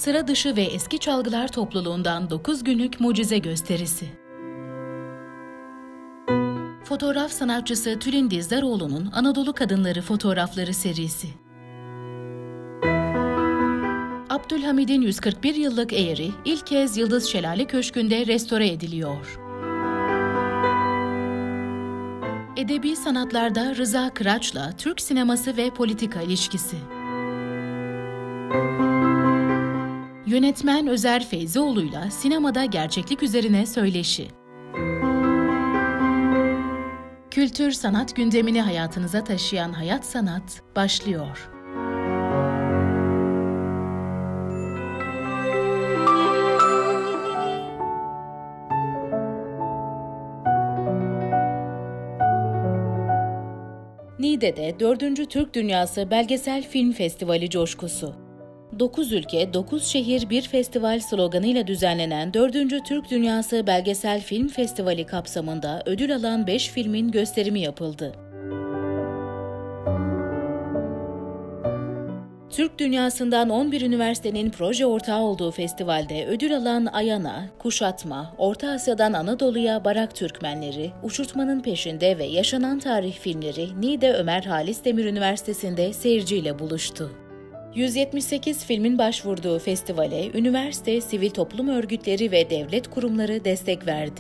Sıra dışı ve eski çalgılar topluluğundan 9 günlük mucize gösterisi. Fotoğraf sanatçısı Tülin Dizdaroğlu'nun Anadolu Kadınları Fotoğrafları serisi. Abdülhamid'in 141 yıllık eğri ilk kez Yıldız Şelale Köşkü'nde restore ediliyor. Edebi sanatlarda Rıza Kıraç'la Türk sineması ve politika ilişkisi. Yönetmen Özer Feyzioğlu'yla sinemada gerçeklik üzerine söyleşi. Kültür sanat gündemini hayatınıza taşıyan Hayat Sanat başlıyor. Niğde'de 4. Türk Dünyası Belgesel Film Festivali coşkusu. 9 ülke, 9 şehir, bir festival sloganıyla düzenlenen 4. Türk Dünyası Belgesel Film Festivali kapsamında ödül alan 5 filmin gösterimi yapıldı. Türk dünyasından 11 üniversitenin proje ortağı olduğu festivalde ödül alan Ayana, Kuşatma, Orta Asya'dan Anadolu'ya Barak Türkmenleri, Uçurtmanın Peşinde ve Yaşanan Tarih filmleri Niğde Ömer Halis Demir Üniversitesi'nde seyirciyle buluştu. 178 filmin başvurduğu festivale üniversite, sivil toplum örgütleri ve devlet kurumları destek verdi.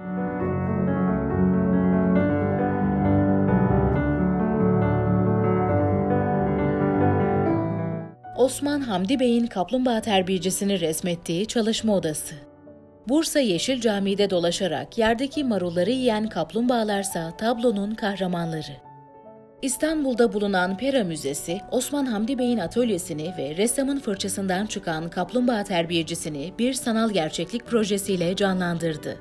Osman Hamdi Bey'in kaplumbağa terbiyecisini resmettiği çalışma odası. Bursa Yeşil Camii'de dolaşarak yerdeki marulları yiyen kaplumbağalarsa tablonun kahramanları. İstanbul'da bulunan Pera Müzesi, Osman Hamdi Bey'in atölyesini ve ressamın fırçasından çıkan kaplumbağa terbiyecisini bir sanal gerçeklik projesiyle canlandırdı.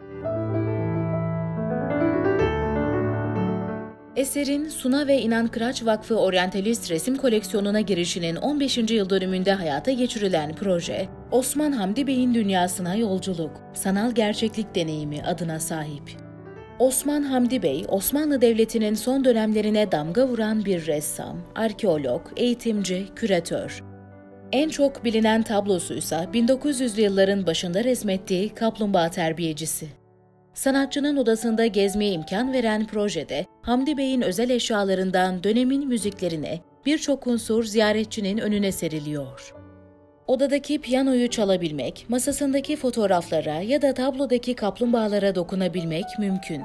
Eserin Suna ve İnan Kıraç Vakfı Oryantalist Resim Koleksiyonu'na girişinin 15. yıl dönümünde hayata geçirilen proje, Osman Hamdi Bey'in dünyasına yolculuk, sanal gerçeklik deneyimi adına sahip. Osman Hamdi Bey, Osmanlı Devleti'nin son dönemlerine damga vuran bir ressam, arkeolog, eğitimci, küratör. En çok bilinen tablosuysa 1900'lü yılların başında resmettiği Kaplumbağa Terbiyecisi. Sanatçının odasında gezmeye imkan veren projede, Hamdi Bey'in özel eşyalarından dönemin müziklerine birçok unsur ziyaretçinin önüne seriliyor. Odadaki piyanoyu çalabilmek, masasındaki fotoğraflara ya da tablodaki kaplumbağalara dokunabilmek mümkün.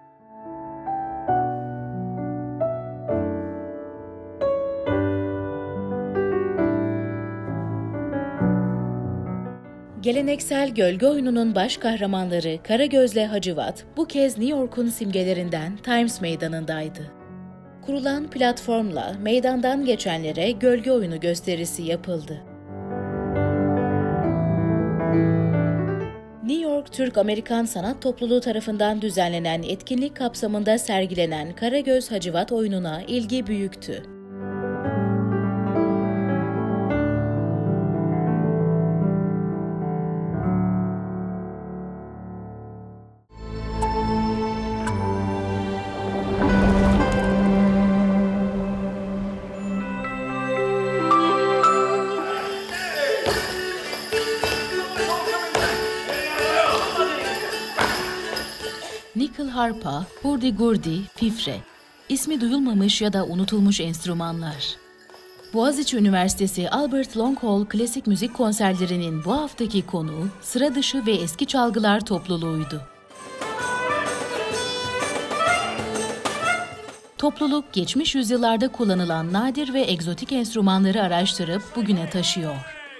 Geleneksel gölge oyununun baş kahramanları Karagöz'le Hacivat bu kez New York'un simgelerinden Times Meydanı'ndaydı. Kurulan platformla meydandan geçenlere gölge oyunu gösterisi yapıldı. New York Türk-Amerikan Sanat Topluluğu tarafından düzenlenen etkinlik kapsamında sergilenen Karagöz Hacivat oyununa ilgi büyüktü. Nickel harpa, hurdy-gurdy, fifre, ismi duyulmamış ya da unutulmuş enstrümanlar. Boğaziçi Üniversitesi Albert Long Hall Klasik Müzik Konserleri'nin bu haftaki konuğu sıra dışı ve eski çalgılar topluluğuydu. Topluluk, geçmiş yüzyıllarda kullanılan nadir ve egzotik enstrümanları araştırıp bugüne taşıyor.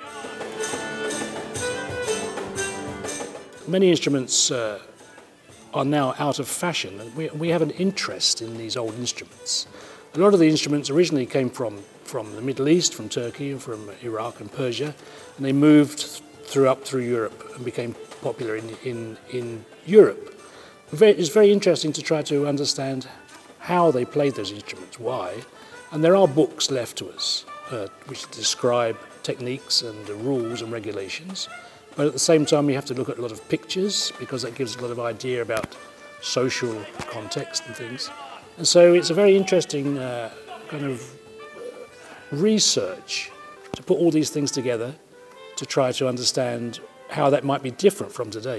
Many instruments are now out of fashion, and we have an interest in these old instruments. A lot of the instruments originally came from the Middle East, from Turkey, and from Iraq and Persia, and they moved through Europe and became popular in Europe. It's very interesting to try to understand how they played those instruments, why, and there are books left to us which describe techniques and the rules and regulations. But at the same time, you have to look at a lot of pictures because that gives a lot of idea about social context and things. And so it's a very interesting kind of research to put all these things together to try to understand how that might be different from today.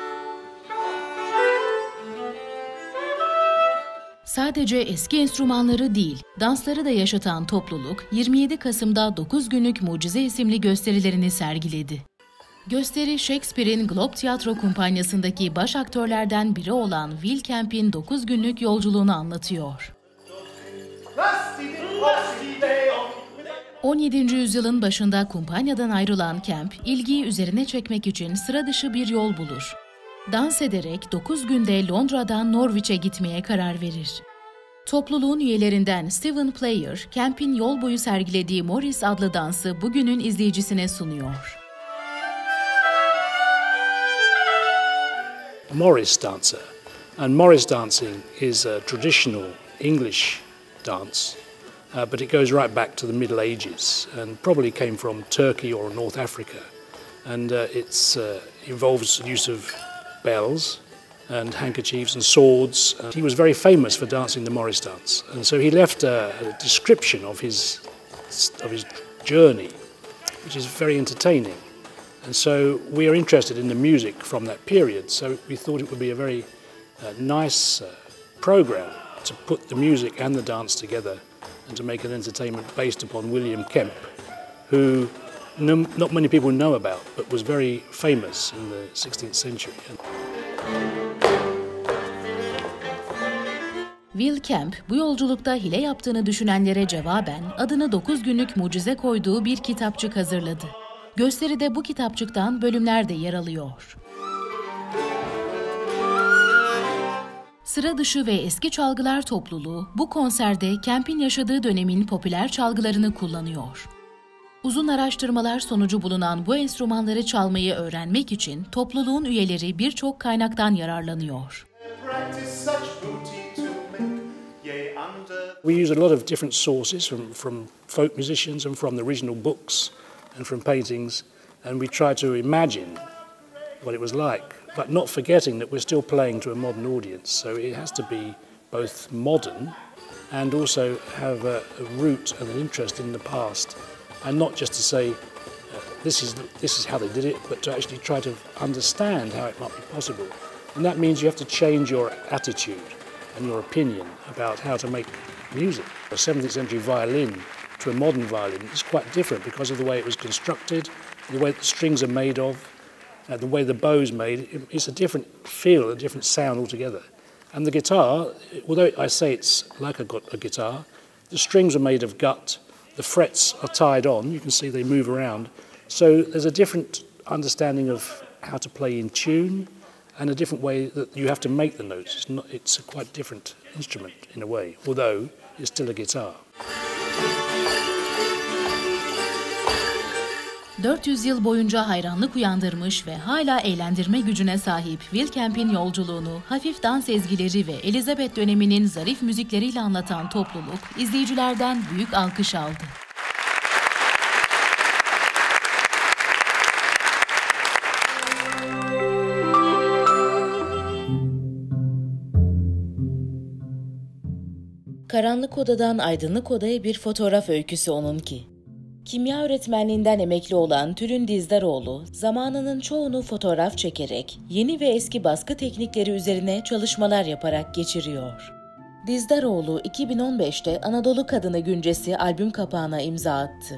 Sadece eski enstrümanları değil, dansları da yaşatan topluluk 27 Kasım'da 9 günlük Mucize isimli gösterilerini sergiledi. Gösteri, Shakespeare'in Globe Tiyatro Kumpanyası'ndaki baş aktörlerden biri olan Will Kemp'in 9 günlük yolculuğunu anlatıyor. 17. yüzyılın başında kumpanyadan ayrılan Kemp, ilgiyi üzerine çekmek için sıra dışı bir yol bulur. Dans ederek 9 günde Londra'dan Norwich'e gitmeye karar verir. Topluluğun üyelerinden Stephen Player, Kemp'in yol boyu sergilediği Morris adlı dansı bugünün izleyicisine sunuyor. Morris dancer, and Morris dancing is a traditional English dance, but it goes right back to the Middle Ages and probably came from Turkey or North Africa, and it involves the use of bells and handkerchiefs and swords. He was very famous for dancing the Morris dance, and so he left a description of his journey, which is very entertaining. And so we are interested in the music from that period, so we thought it would be a very nice program to put the music and the dance together and to make an entertainment based upon William Kemp, who not many people know about, but was very famous in the 16th century. Will Kemp, bu yolculukta hile yaptığını düşünenlere cevaben adını 9 günlük mucize koyduğu bir kitapçık hazırladı. Gösteride bu kitapçıktan bölümler de yer alıyor. Sıra dışı ve eski çalgılar topluluğu bu konserde Kemp'in yaşadığı dönemin popüler çalgılarını kullanıyor. Uzun araştırmalar sonucu bulunan bu enstrümanları çalmayı öğrenmek için topluluğun üyeleri birçok kaynaktan yararlanıyor. We use a lot of different sources from folk musicians and from the original books and from paintings, and we try to imagine what it was like, but not forgetting that we're still playing to a modern audience, so it has to be both modern and also have a root and an interest in the past, and not just to say this is how they did it, but to actually try to understand how it might be possible. And that means you have to change your attitude and your opinion about how to make music. A 17th century violin to a modern violin is quite different because of the way it was constructed, the way the strings are made of, the way the bow's made. It's a different feel, a different sound altogether. And the guitar, although I say it's like a guitar, the strings are made of gut, the frets are tied on, you can see they move around. So there's a different understanding of how to play in tune and a different way that you have to make the notes. It's a quite different instrument in a way, although it's still a guitar. 400 yıl boyunca hayranlık uyandırmış ve hala eğlendirme gücüne sahip Will Kemp'in yolculuğunu hafif dans ezgileri ve Elizabeth döneminin zarif müzikleriyle anlatan topluluk izleyicilerden büyük alkış aldı. Karanlık odadan aydınlık odaya bir fotoğraf öyküsü onunki. Kimya öğretmenliğinden emekli olan Tülin Dizdaroğlu, zamanının çoğunu fotoğraf çekerek yeni ve eski baskı teknikleri üzerine çalışmalar yaparak geçiriyor. Dizdaroğlu 2015'te Anadolu Kadını Güncesi albüm kapağına imza attı.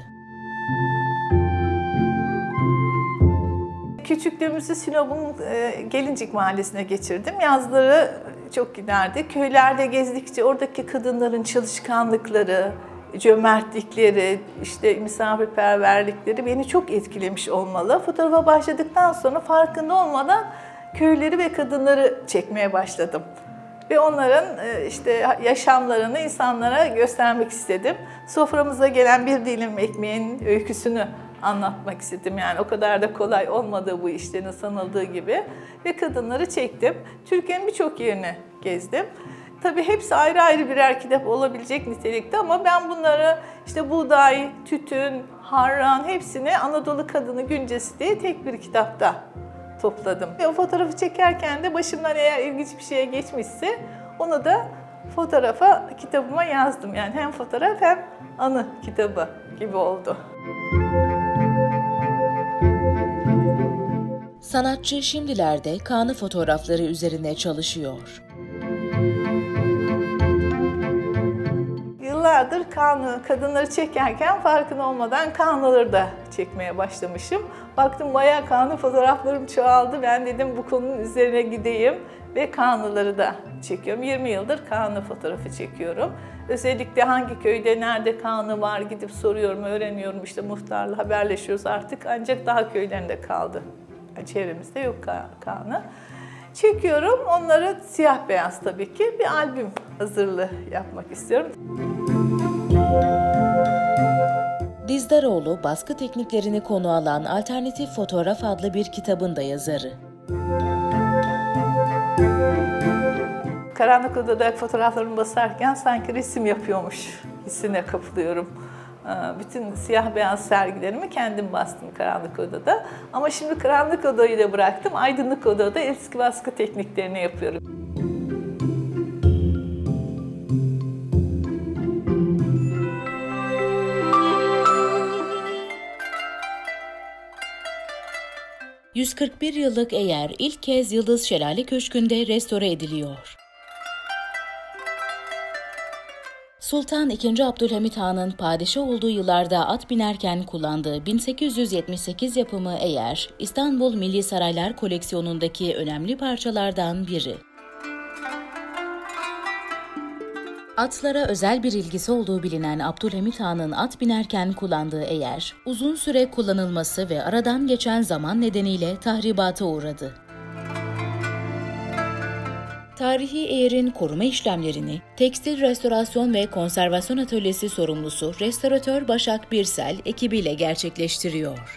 Küçüklüğümüzü Sinop'un Gelincik Mahallesi'ne geçirdim. Yazları çok giderdik. Köylerde gezdikçe oradaki kadınların çalışkanlıkları, cömertlikleri, işte misafirperverlikleri beni çok etkilemiş olmalı. Fotoğrafa başladıktan sonra farkında olmadan köyleri ve kadınları çekmeye başladım. Ve onların işte yaşamlarını insanlara göstermek istedim. Soframıza gelen bir dilim ekmeğin öyküsünü anlatmak istedim. Yani o kadar da kolay olmadığı bu işlerin sanıldığı gibi. Ve kadınları çektim. Türkiye'nin birçok yerini gezdim. Tabii hepsi ayrı ayrı birer kitap olabilecek nitelikte ama ben bunları işte buğday, tütün, harran hepsini Anadolu Kadını Güncesi diye tek bir kitapta topladım. Ve o fotoğrafı çekerken de başımdan eğer ilginç bir şeye geçmişse onu da fotoğrafa, kitabıma yazdım. Yani hem fotoğraf hem anı kitabı gibi oldu. Sanatçı şimdilerde Kanı fotoğrafları üzerine çalışıyor. Yıllardır Kanı, kadınları çekerken farkında olmadan Kanıları da çekmeye başlamışım. Baktım bayağı Kanı fotoğraflarım çoğaldı. Ben dedim bu konunun üzerine gideyim ve Kanıları da çekiyorum. 20 yıldır Kanı fotoğrafı çekiyorum. Özellikle hangi köyde, nerede Kanı var gidip soruyorum, öğreniyorum. İşte muhtarla haberleşiyoruz artık. Ancak daha köylerinde kaldı. Çevremizde yok Kanı. Çekiyorum. Onları siyah beyaz tabii ki bir albüm hazırlığı yapmak istiyorum. Dizdaroğlu, baskı tekniklerini konu alan Alternatif Fotoğraf adlı bir kitabın da yazarı. Karanlık odada fotoğraflarımı basarken sanki resim yapıyormuş hissine kapılıyorum. Bütün siyah beyaz sergilerimi kendim bastım karanlık odada. Ama şimdi karanlık odayı da bıraktım. Aydınlık odada eski baskı tekniklerini yapıyorum. ...141 yıllık eyer ilk kez Yıldız Şelale Köşkü'nde restore ediliyor. Sultan II. Abdülhamit Han'ın padişah olduğu yıllarda at binerken kullandığı 1878 yapımı eyer, İstanbul Milli Saraylar koleksiyonundaki önemli parçalardan biri. Atlara özel bir ilgisi olduğu bilinen Abdülhamit Han'ın at binerken kullandığı eyer, uzun süre kullanılması ve aradan geçen zaman nedeniyle tahribata uğradı. Tarihi eğerin koruma işlemlerini Tekstil Restorasyon ve Konservasyon Atölyesi sorumlusu restoratör Başak Birsel ekibiyle gerçekleştiriyor.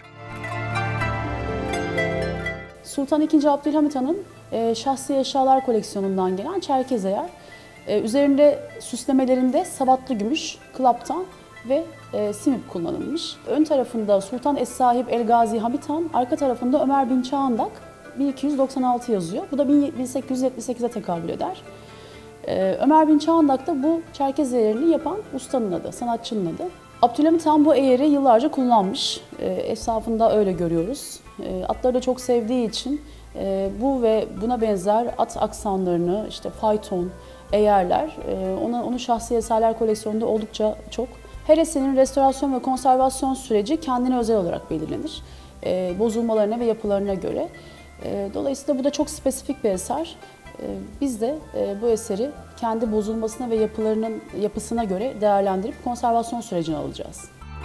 Sultan II. Abdülhamit Han'ın şahsi eşyalar koleksiyonundan gelen çerkez eğer. Üzerinde süslemelerinde sabatlı gümüş, klaptan ve simip kullanılmış. Ön tarafında Sultan Es-Sahib El-Gazi Hamit Han, arka tarafında Ömer bin Çağandak 1296 yazıyor. Bu da 1878'e tekabül eder. Ömer bin Çağandak da bu çerkez eğerini yapan ustanın adı, sanatçının adı. Abdülhamit Han bu eğeri yıllarca kullanmış. Esnafında öyle görüyoruz. Atları da çok sevdiği için bu ve buna benzer at aksanlarını, işte fayton, eğerler, onun şahsi eserler koleksiyonunda oldukça çok. Her eserin restorasyon ve konservasyon süreci kendine özel olarak belirlenir. Bozulmalarına ve yapılarına göre. Dolayısıyla bu da çok spesifik bir eser. Biz de bu eseri kendi bozulmasına ve yapısına göre değerlendirip konservasyon sürecine alacağız.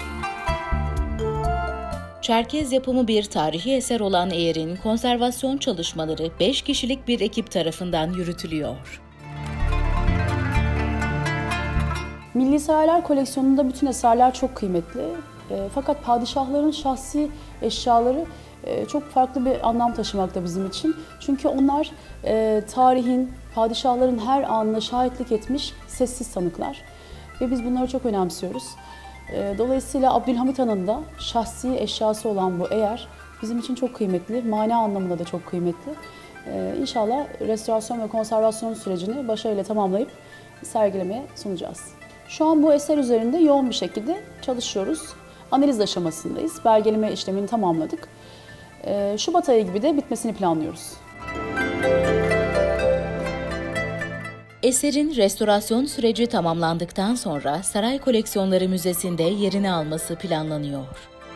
Çerkez yapımı bir tarihi eser olan eğerin konservasyon çalışmaları 5 kişilik bir ekip tarafından yürütülüyor. Milli Saraylar koleksiyonunda bütün eserler çok kıymetli. Fakat padişahların şahsi eşyaları çok farklı bir anlam taşımakta bizim için. Çünkü onlar tarihin, padişahların her anına şahitlik etmiş sessiz tanıklar. Ve biz bunları çok önemsiyoruz. Dolayısıyla Abdülhamit Han'ın da şahsi eşyası olan bu eğer bizim için çok kıymetli, mana anlamında da çok kıymetli. İnşallah restorasyon ve konservasyon sürecini başarıyla tamamlayıp sergilemeye sunacağız. Şu an bu eser üzerinde yoğun bir şekilde çalışıyoruz. Analiz aşamasındayız. Belgeleme işlemini tamamladık. Şubat ayı gibi de bitmesini planlıyoruz. Eserin restorasyon süreci tamamlandıktan sonra Saray Koleksiyonları Müzesi'nde yerini alması planlanıyor.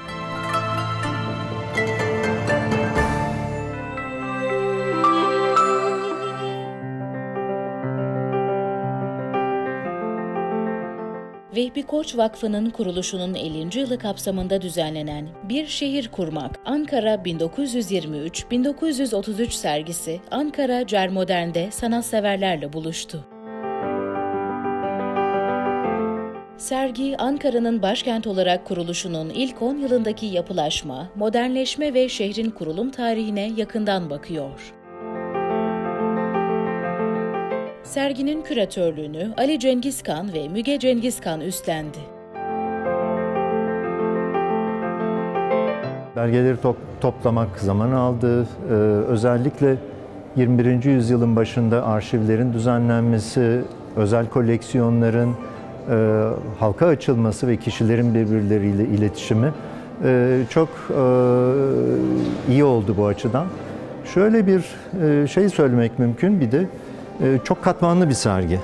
Vehbi Koç Vakfı'nın kuruluşunun 50. yılı kapsamında düzenlenen Bir Şehir Kurmak Ankara 1923-1933 sergisi Ankara Cermodern'de sanatseverlerle buluştu. Sergi, Ankara'nın başkent olarak kuruluşunun ilk 10 yılındaki yapılaşma, modernleşme ve şehrin kurulum tarihine yakından bakıyor. Serginin küratörlüğünü Ali Cengizkan ve Müge Cengizkan üstlendi. Belgeleri toplamak zaman aldı. Özellikle 21. yüzyılın başında arşivlerin düzenlenmesi, özel koleksiyonların halka açılması ve kişilerin birbirleriyle iletişimi çok iyi oldu bu açıdan. Şöyle bir şey söylemek mümkün, bir de çok katmanlı bir sergi.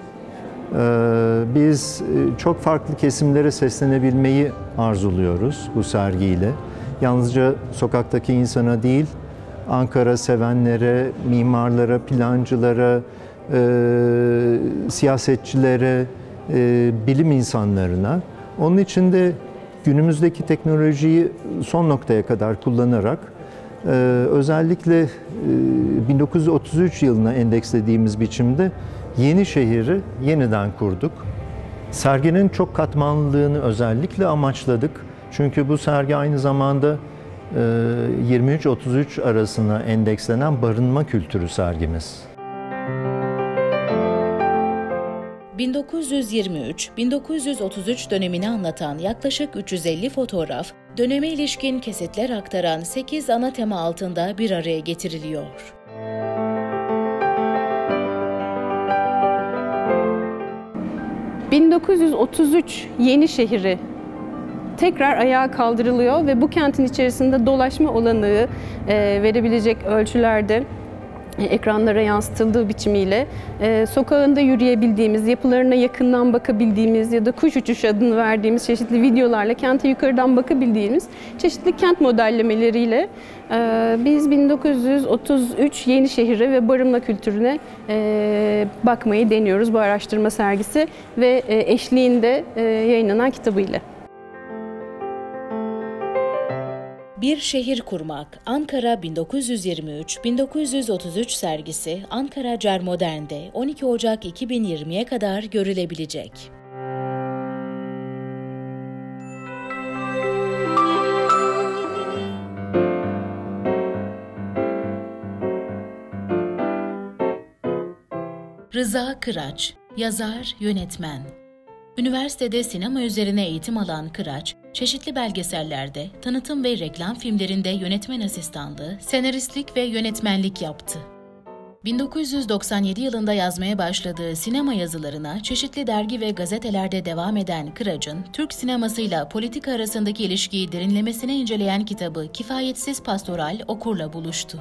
Biz çok farklı kesimlere seslenebilmeyi arzuluyoruz bu sergiyle. Yalnızca sokaktaki insana değil, Ankara sevenlere, mimarlara, plancılara, siyasetçilere, bilim insanlarına. Onun için de günümüzdeki teknolojiyi son noktaya kadar kullanarak özellikle 1933 yılına endekslediğimiz biçimde Yenişehir'i yeniden kurduk. Serginin çok katmanlılığını özellikle amaçladık. Çünkü bu sergi aynı zamanda 23-33 arasına endekslenen barınma kültürü sergimiz. 1923-1933 dönemini anlatan yaklaşık 350 fotoğraf, döneme ilişkin kesitler aktaran 8 ana tema altında bir araya getiriliyor. ...1933 Yenişehir'i tekrar ayağa kaldırılıyor ve bu kentin içerisinde dolaşma olanağı verebilecek ölçülerde ekranlara yansıtıldığı biçimiyle sokağında yürüyebildiğimiz, yapılarına yakından bakabildiğimiz ya da kuş uçuşu adını verdiğimiz çeşitli videolarla kente yukarıdan bakabildiğimiz çeşitli kent modellemeleriyle biz 1933 Yenişehir'e ve barınma kültürüne bakmayı deniyoruz bu araştırma sergisi ve eşliğinde yayınlanan kitabıyla. Bir Şehir Kurmak, Ankara 1923-1933 sergisi Ankara Cermodern'de 12 Ocak 2020'ye kadar görülebilecek. Rıza Kıraç, yazar, yönetmen. Üniversitede sinema üzerine eğitim alan Kıraç, çeşitli belgesellerde, tanıtım ve reklam filmlerinde yönetmen asistanlığı, senaristlik ve yönetmenlik yaptı. 1997 yılında yazmaya başladığı sinema yazılarına çeşitli dergi ve gazetelerde devam eden Kıraç'ın, Türk sinemasıyla politika arasındaki ilişkiyi derinlemesine inceleyen kitabı Kifayetsiz Pastoral okurla buluştu.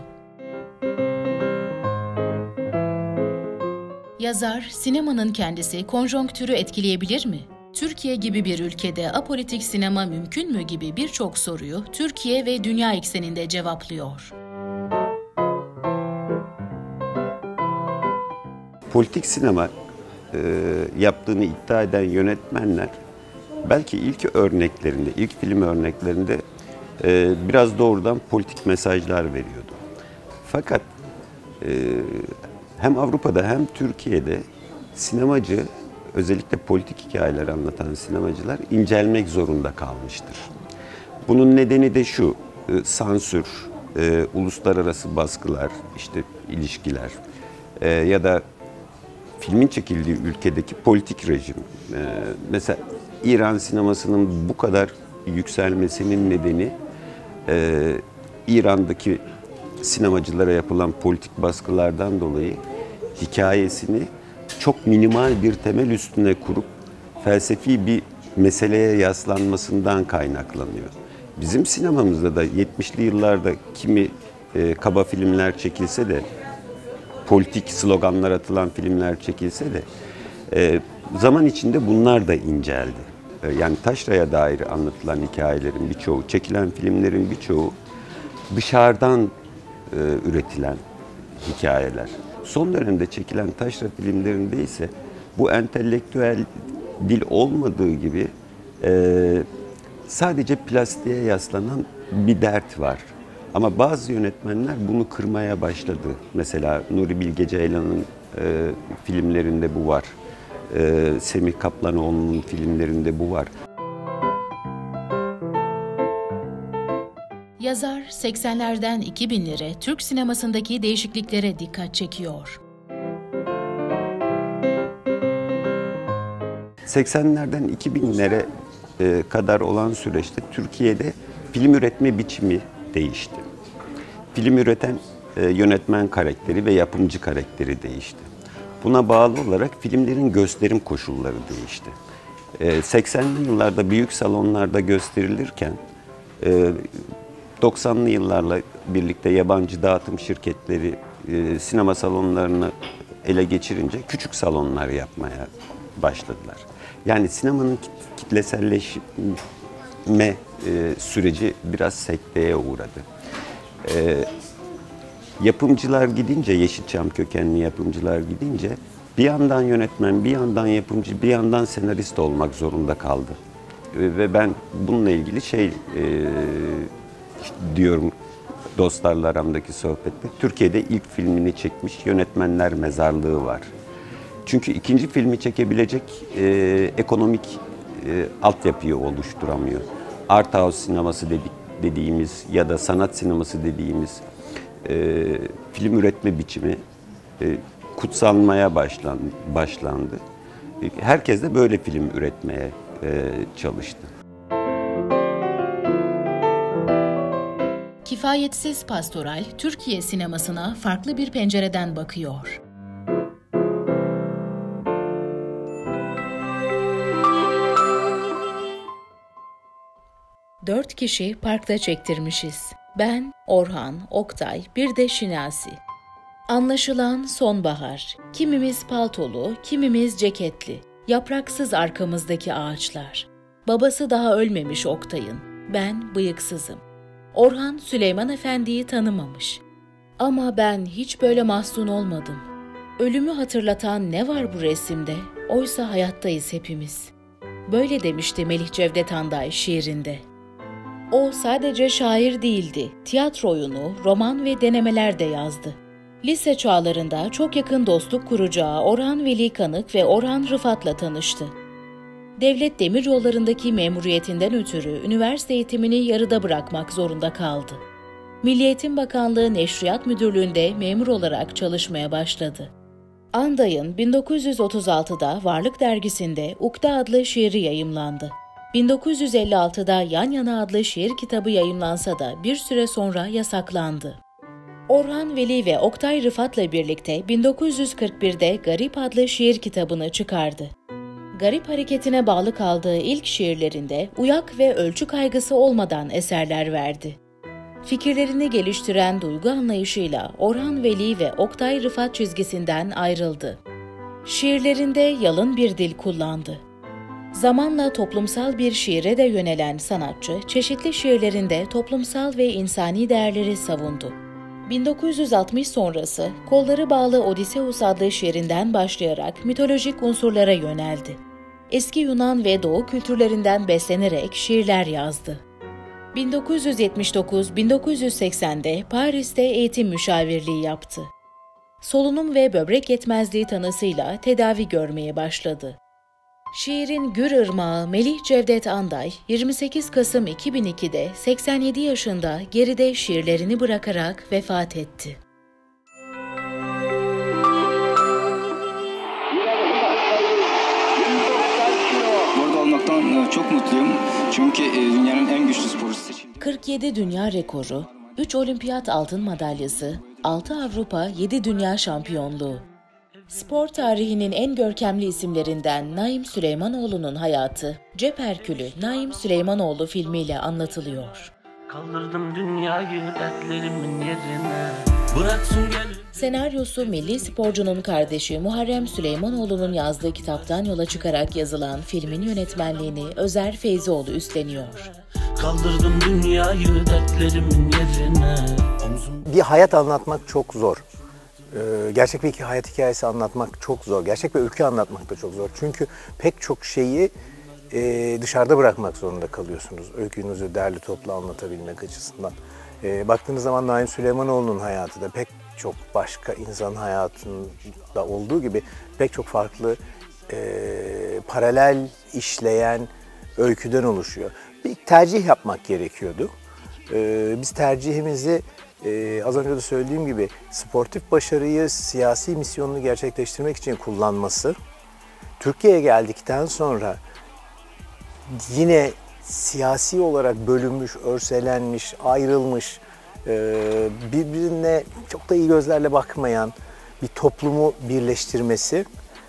Yazar, sinemanın kendisi konjonktürü etkileyebilir mi? Türkiye gibi bir ülkede apolitik sinema mümkün mü gibi birçok soruyu Türkiye ve dünya ekseninde cevaplıyor. Politik sinema yaptığını iddia eden yönetmenler belki ilk örneklerinde, ilk film örneklerinde biraz doğrudan politik mesajlar veriyordu. Fakat hem Avrupa'da hem Türkiye'de sinemacı, özellikle politik hikayeler anlatan sinemacılar incelmek zorunda kalmıştır. Bunun nedeni de şu, sansür, uluslararası baskılar, işte ilişkiler ya da filmin çekildiği ülkedeki politik rejim. Mesela İran sinemasının bu kadar yükselmesinin nedeni İran'daki sinemacılara yapılan politik baskılardan dolayı hikayesini çok minimal bir temel üstüne kurup felsefi bir meseleye yaslanmasından kaynaklanıyor. Bizim sinemamızda da 70'li yıllarda kimi kaba filmler çekilse de, politik sloganlar atılan filmler çekilse de zaman içinde bunlar da inceldi. Yani taşraya dair anlatılan hikayelerin birçoğu, çekilen filmlerin birçoğu dışarıdan üretilen hikayeler. Son dönemde çekilen taşra filmlerinde ise bu entelektüel dil olmadığı gibi sadece plastiğe yaslanan bir dert var. Ama bazı yönetmenler bunu kırmaya başladı. Mesela Nuri Bilge Ceylan'ın filmlerinde bu var. Semih Kaplanoğlu'nun filmlerinde bu var. Yazar, 80'lerden 2000'lere Türk sinemasındaki değişikliklere dikkat çekiyor. 80'lerden 2000'lere kadar olan süreçte Türkiye'de film üretme biçimi değişti. Film üreten yönetmen karakteri ve yapımcı karakteri değişti. Buna bağlı olarak filmlerin gösterim koşulları değişti. 80'li yıllarda büyük salonlarda gösterilirken 90'lı yıllarla birlikte yabancı dağıtım şirketleri sinema salonlarını ele geçirince küçük salonlar yapmaya başladılar. Yani sinemanın kitleselleşme süreci biraz sekteye uğradı. Yapımcılar gidince, Yeşilçam kökenli yapımcılar gidince bir yandan yönetmen, bir yandan yapımcı, bir yandan senarist olmak zorunda kaldı. Ve ben bununla ilgili diyorum dostlarla aramdaki sohbette, Türkiye'de ilk filmini çekmiş yönetmenler mezarlığı var. Çünkü ikinci filmi çekebilecek ekonomik altyapıyı oluşturamıyor. Art house sineması dediğimiz ya da sanat sineması dediğimiz film üretme biçimi kutsanmaya başlandı. Herkes de böyle film üretmeye çalıştı. Kifayetsiz Pastoral, Türkiye sinemasına farklı bir pencereden bakıyor. Dört kişi parkta çektirmişiz. Ben, Orhan, Oktay, bir de Şinasi. Anlaşılan sonbahar. Kimimiz paltolu, kimimiz ceketli. Yapraksız arkamızdaki ağaçlar. Babası daha ölmemiş Oktay'ın. Ben bıyıksızım. Orhan Süleyman Efendi'yi tanımamış. Ama ben hiç böyle mahzun olmadım. Ölümü hatırlatan ne var bu resimde? Oysa hayattayız hepimiz. Böyle demişti Melih Cevdet Anday şiirinde. O sadece şair değildi. Tiyatro oyunu, roman ve denemeler de yazdı. Lise çağlarında çok yakın dostluk kuracağı Orhan Veli Kanık ve Orhan Rıfat'la tanıştı. Devlet Demiryolları'ndaki memuriyetinden ötürü üniversite eğitimini yarıda bırakmak zorunda kaldı. Milli Eğitim Bakanlığı Neşriyat Müdürlüğü'nde memur olarak çalışmaya başladı. Anday'ın 1936'da Varlık Dergisi'nde Ukde adlı şiiri yayımlandı. 1956'da Yan Yana adlı şiir kitabı yayımlansa da bir süre sonra yasaklandı. Orhan Veli ve Oktay Rıfat'la birlikte 1941'de Garip adlı şiir kitabını çıkardı. Garip hareketine bağlı kaldığı ilk şiirlerinde uyak ve ölçü kaygısı olmadan eserler verdi. Fikirlerini geliştiren duygu anlayışıyla Orhan Veli ve Oktay Rıfat çizgisinden ayrıldı. Şiirlerinde yalın bir dil kullandı. Zamanla toplumsal bir şiire de yönelen sanatçı, çeşitli şiirlerinde toplumsal ve insani değerleri savundu. 1960 sonrası Kolları Bağlı Odysseus adlı şiirinden başlayarak mitolojik unsurlara yöneldi. Eski Yunan ve Doğu kültürlerinden beslenerek şiirler yazdı. 1979-1980'de Paris'te eğitim müşavirliği yaptı. Solunum ve böbrek yetmezliği tanısıyla tedavi görmeye başladı. Şiirin Gür Irmağı Melih Cevdet Anday, 28 Kasım 2002'de 87 yaşında geride şiirlerini bırakarak vefat etti. Burada olmaktan çok mutluyum. Çünkü dünyanın en güçlü sporcusu seçildi. 47 dünya rekoru, 3 olimpiyat altın madalyası, 6 Avrupa, 7 dünya şampiyonluğu. Spor tarihinin en görkemli isimlerinden Naim Süleymanoğlu'nun hayatı, Cep Herkülü Naim Süleymanoğlu filmiyle anlatılıyor. Kaldırdım dünyayı dertlerimin yerine. Bıraksın gel. Senaryosu milli sporcunun kardeşi Muharrem Süleymanoğlu'nun yazdığı kitaptan yola çıkarak yazılan filmin yönetmenliğini Özer Feyzioğlu üstleniyor. Kaldırdım dünyayı dertlerimin yerine. Bir hayat anlatmak çok zor. Gerçek bir hayat hikayesi anlatmak çok zor. Gerçek bir öykü anlatmak da çok zor. Çünkü pek çok şeyi dışarıda bırakmak zorunda kalıyorsunuz. Öykünüzü derli toplu anlatabilmek açısından. Baktığınız zaman Naim Süleymanoğlu'nun hayatı da pek çok başka insan hayatında olduğu gibi pek çok farklı paralel işleyen öyküden oluşuyor. Bir tercih yapmak gerekiyordu. Biz tercihimizi az önce de söylediğim gibi sportif başarıyı siyasi misyonunu gerçekleştirmek için kullanması, Türkiye'ye geldikten sonra yine siyasi olarak bölünmüş, örselenmiş, ayrılmış, birbirine çok da iyi gözlerle bakmayan bir toplumu birleştirmesi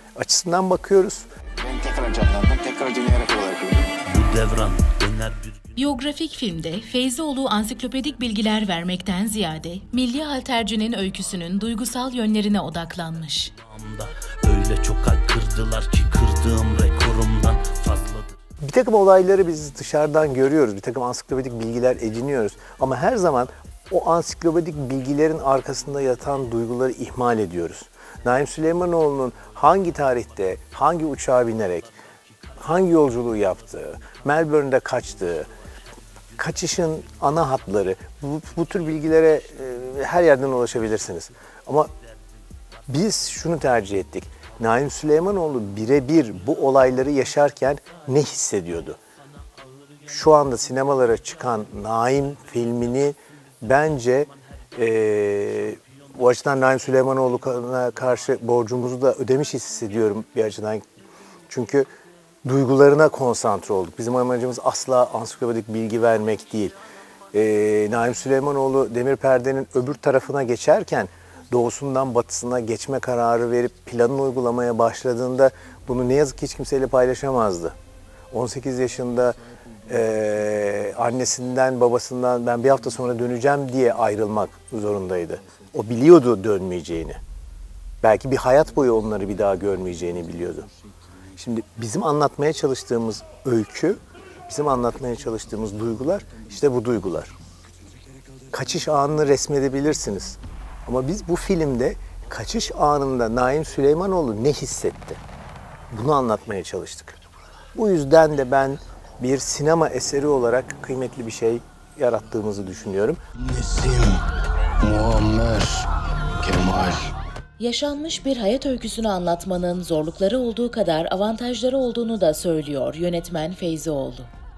açısından bakıyoruz. Ben tekrar canlandım, tekrar dünya rekoru olarak Bu devran döner bir... Biyografik filmde Feyzioğlu ansiklopedik bilgiler vermekten ziyade milli haltercinin öyküsünün duygusal yönlerine odaklanmış. Öyle çok kalp kırdılar ki kırdığım rekorumdan fazladır. Bir takım olayları biz dışarıdan görüyoruz, bir takım ansiklopedik bilgiler ediniyoruz. Ama her zaman o ansiklopedik bilgilerin arkasında yatan duyguları ihmal ediyoruz. Naim Süleymanoğlu'nun hangi tarihte, hangi uçağa binerek, hangi yolculuğu yaptığı, Melbourne'de kaçtığı, kaçışın ana hatları, bu tür bilgilere her yerden ulaşabilirsiniz. Ama biz şunu tercih ettik. Naim Süleymanoğlu birebir bu olayları yaşarken ne hissediyordu? Şu anda sinemalara çıkan Naim filmini bence bu açıdan Naim Süleymanoğlu'na karşı borcumuzu da ödemiş hissediyorum bir açıdan. Çünkü duygularına konsantre olduk. Bizim amacımız asla ansiklopedik bilgi vermek değil. Naim Süleymanoğlu demir perdenin öbür tarafına geçerken doğusundan batısına geçme kararı verip planını uygulamaya başladığında bunu ne yazık ki hiç kimseyle paylaşamazdı. 18 yaşında annesinden babasından ben bir hafta sonra döneceğim diye ayrılmak zorundaydı. O biliyordu dönmeyeceğini. Belki bir hayat boyu onları bir daha görmeyeceğini biliyordu. Şimdi bizim anlatmaya çalıştığımız öykü, bizim anlatmaya çalıştığımız duygular işte bu duygular. Kaçış anını resmedebilirsiniz. Ama biz bu filmde kaçış anında Naim Süleymanoğlu ne hissetti? Bunu anlatmaya çalıştık. Bu yüzden de ben bir sinema eseri olarak kıymetli bir şey yarattığımızı düşünüyorum. Nesim, Muammer, Kemal. Yaşanmış bir hayat öyküsünü anlatmanın zorlukları olduğu kadar avantajları olduğunu da söylüyor yönetmen Feyzioğlu.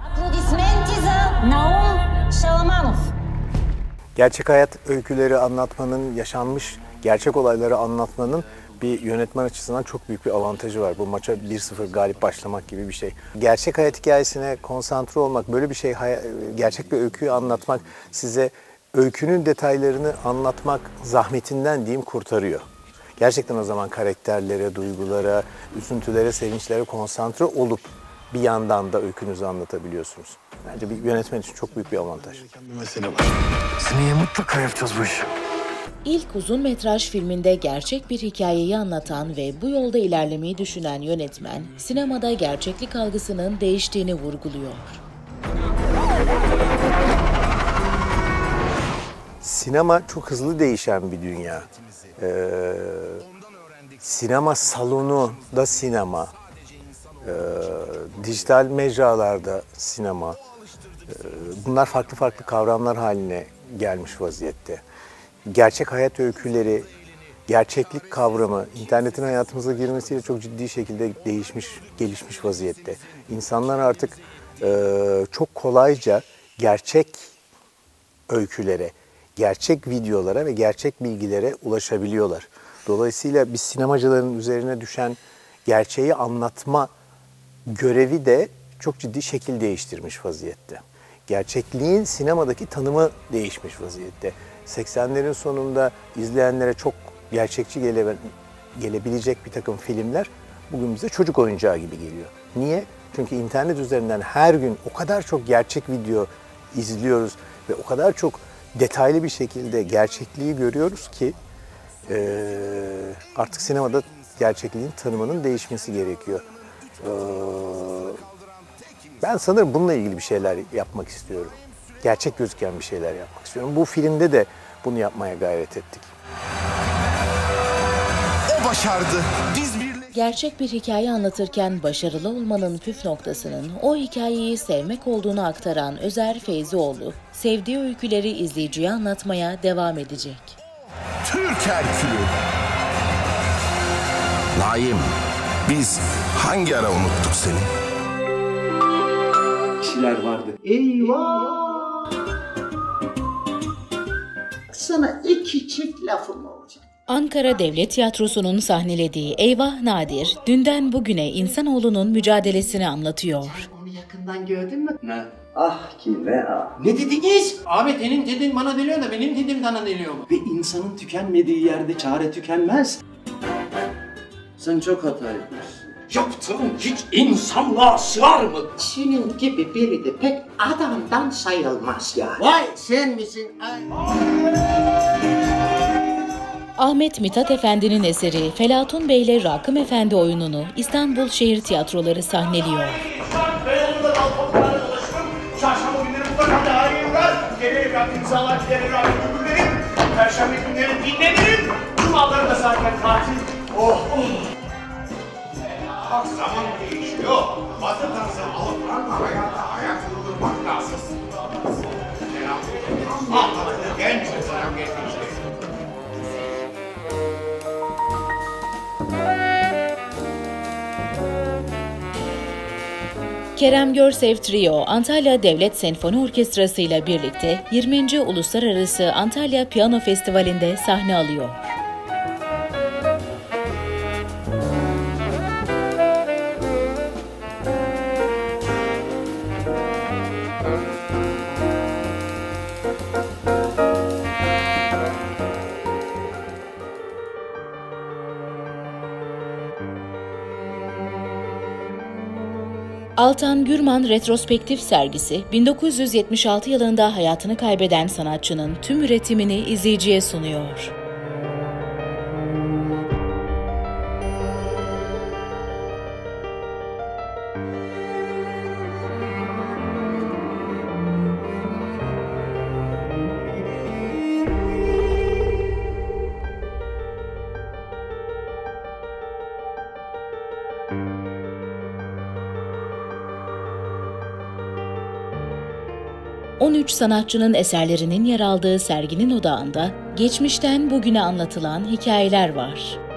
Gerçek hayat öyküleri anlatmanın, yaşanmış gerçek olayları anlatmanın bir yönetmen açısından çok büyük bir avantajı var. Bu maça 1-0 galip başlamak gibi bir şey. Gerçek hayat hikayesine konsantre olmak, böyle bir şey, gerçek bir öyküyü anlatmak size öykünün detaylarını anlatmak zahmetinden diyeyim kurtarıyor. Gerçekten o zaman karakterlere, duygulara, üzüntülere, sevinçlere konsantre olup bir yandan da öykünüzü anlatabiliyorsunuz. Bence bir yönetmen için çok büyük bir avantaj. Bir mesele var. Seneye mutlaka yapacağız bu işi. İlk uzun metraj filminde gerçek bir hikayeyi anlatan ve bu yolda ilerlemeyi düşünen yönetmen, sinemada gerçeklik algısının değiştiğini vurguluyor. Sinema çok hızlı değişen bir dünya. Sinema salonu da sinema. Dijital mecralarda sinema. Bunlar farklı farklı kavramlar haline gelmiş vaziyette. Gerçek hayat öyküleri, gerçeklik kavramı internetin hayatımıza girmesiyle çok ciddi şekilde değişmiş, gelişmiş vaziyette. İnsanlar artık çok kolayca gerçek öykülere, gerçek videolara ve gerçek bilgilere ulaşabiliyorlar. Dolayısıyla biz sinemacıların üzerine düşen gerçeği anlatma görevi de çok ciddi şekil değiştirmiş vaziyette. Gerçekliğin sinemadaki tanımı değişmiş vaziyette. 80'lerin sonunda izleyenlere çok gerçekçi gelebilecek bir takım filmler bugün bize çocuk oyuncağı gibi geliyor. Niye? Çünkü internet üzerinden her gün o kadar çok gerçek video izliyoruz ve o kadar çok detaylı bir şekilde gerçekliği görüyoruz ki artık sinemada gerçekliğin tanımının değişmesi gerekiyor. Ben sanırım bununla ilgili bir şeyler yapmak istiyorum. Gerçek gözüken bir şeyler yapmak istiyorum. Bu filmde de bunu yapmaya gayret ettik. O başardı. Gerçek bir hikaye anlatırken başarılı olmanın püf noktasının o hikayeyi sevmek olduğunu aktaran Özer Feyzioğlu, sevdiği öyküleri izleyiciye anlatmaya devam edecek. Türk Herkülü. Naim, biz hangi ara unuttuk seni? Kişiler vardı. Eyvah! Sana iki çift lafım olacak. Ankara Devlet Tiyatrosu'nun sahnelediği Eyvah Nadir, dünden bugüne insanoğlunun mücadelesini anlatıyor. Onu yakından gördün mü? Ne? Ah ki ve ah. Ne dediniz? Abi senin dedin bana deliyor da benim dedim sana deliyor mu? Ve insanın tükenmediği yerde çare tükenmez. Sen çok hata etmişsin. Yaptığın hiç insanlığa sığar mı? Senin gibi biri de pek adamdan sayılmaz ya. Vay sen misin? Ahmet Mithat Efendi'nin eseri Felatun Bey ile Rakım Efendi oyununu İstanbul Şehir Tiyatroları sahneliyor. Beyoğlu'nda dalpalıklarla dolaşırım. Çarşamba günleri mutlaka arayırlar. Gelir evlat imzalar, gider evlat ömürlerim. Perşembe günleri dinlenirim. Cumaları da zaten tatil. Oh oh. Bak zaman değişiyor. Batı tarzı alıp hayatta ayak uydurmak lazım. Genç insan geçmişti. Kerem Görsev Trio, Antalya Devlet Senfoni Orkestrası ile birlikte 20. Uluslararası Antalya Piyano Festivali'nde sahne alıyor. Altan Gürman retrospektif sergisi, 1976 yılında hayatını kaybeden sanatçının tüm üretimini izleyiciye sunuyor. ...13 sanatçının eserlerinin yer aldığı serginin odağında geçmişten bugüne anlatılan hikayeler var.